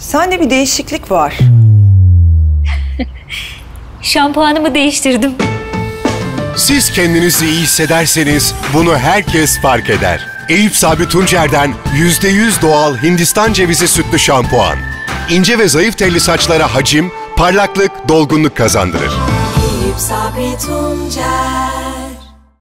Sende bir değişiklik var. Şampuanımı değiştirdim. Siz kendinizi iyi hissederseniz bunu herkes fark eder. Eyüp Sabri Tuncer'den %100 doğal Hindistan Cevizi Sütlü Şampuan. İnce ve zayıf telli saçlara hacim, parlaklık, dolgunluk kazandırır. Eyüp Sabri Tuncer.